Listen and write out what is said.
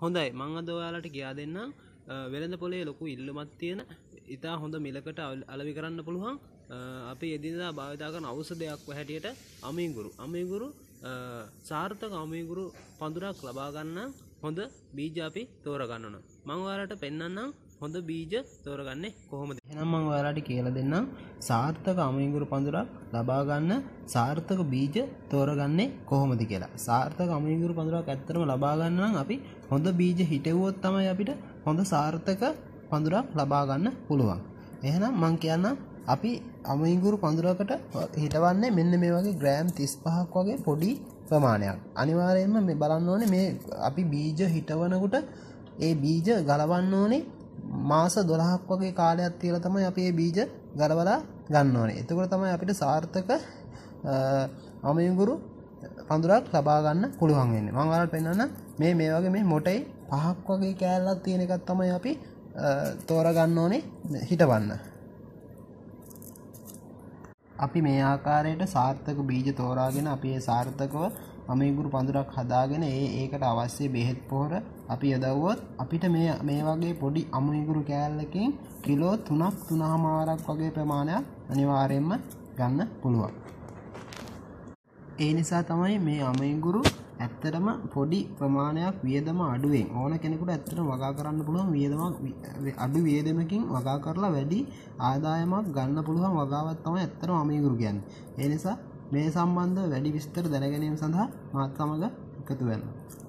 හොඳයි මම අද ඔයාලට කියා දෙන්නම් වෙළඳ පොලේ ලොකු ඉල්ලුමක් තියෙන ඉතා හොඳ මිලකට අලෙවි කරන්න පුළුවන් අපි එදිනදා භාවිතා කරන ඖෂධයක් හැටියට අමීගුරු සාර්ථක අමීගුරු පඳුරක් ලබා ගන්න හොඳ බීජ අපි තෝරගන්න ඕන. මම ඔයාලට පෙන්නන්නම් හොඳ බීජ තෝරගන්නේ කොහොමද. එහෙනම් මම ඔයාලට කියලා දෙන්නම් සාර්ථක අමීගුරු පඳුරක් ලබා ගන්න සාර්ථක බීජ තෝරගන්නේ කොහොමද කියලා. සාර්ථක අමීගුරු පඳුරක් ඇත්තටම ලබා ගන්න නම් අපි හොඳ බීජ හිටවුවොත් තමයි අපිට හොඳ සාර්ථක පඳුරක් ලබා ගන්න පුළුවන්. එහෙනම් මම කියන්නම් අපි අමීගුරු පඳුරකට හිටවන්නේ මෙන්න මේ වගේ ග්‍රෑම් 35ක් වගේ පොඩි ප්‍රමාණයක්. අනිවාර්යයෙන්ම මේ බලන්න ඕනේ මේ අපි බීජ හිටවනකොට ඒ බීජ ගලවන්න ඕනේ මාස 12ක් වගේ කාලයක් තියලා තමයි අපි මේ බීජ ගලවලා ගන්න ඕනේ. එතකොට තමයි අපිට සාර්ථක අමීගුරු පඳුරක් ලබා ගන්න පුළුවන් වෙන්නේ. මම ඔයාලට පෙන්නන්න මේ වගේ මේ මොටේ 5ක් වගේ කෑල්ලක් තියෙන එකක් තමයි අපි තෝරගන්න ඕනේ හිටවන්න. අපි මේ ආකාරයට සාර්ථක බීජ තෝරාගෙන අපි ඒ සාර්ථකව අමීගුරු පඳුරක් හදාගෙන ඒකට අවශ්‍ය බෙහෙත් පොහොර අපි යොදවුවොත් අපිට මේ වගේ පොඩි අමීගුරු කෑල්ලකින් කිලෝ 3.5ක් වගේ ප්‍රමාණයක් අනිවාර්යයෙන්ම ගන්න පුළුවන්. ඒ නිසා තමයි මේ අමීගුරු ඇත්තටම පොඩි ප්‍රමාණයක් වියදම අඩුවෙන් ඕන කෙනෙකුට ඇත්තටම වගා කරන්න පුළුවන් අඩු වියදමකින් වගා කරලා වැඩි ආදායමක් ගන්න පුළුවන් වගාවක් තමයි ඇත්තටම අමීගුරු කියන්නේ. ඒ නිසා මේ සම්බන්ධව වැඩි විස්තර දැන ගැනීම සඳහා මාත් සමග එකතු වෙන්න.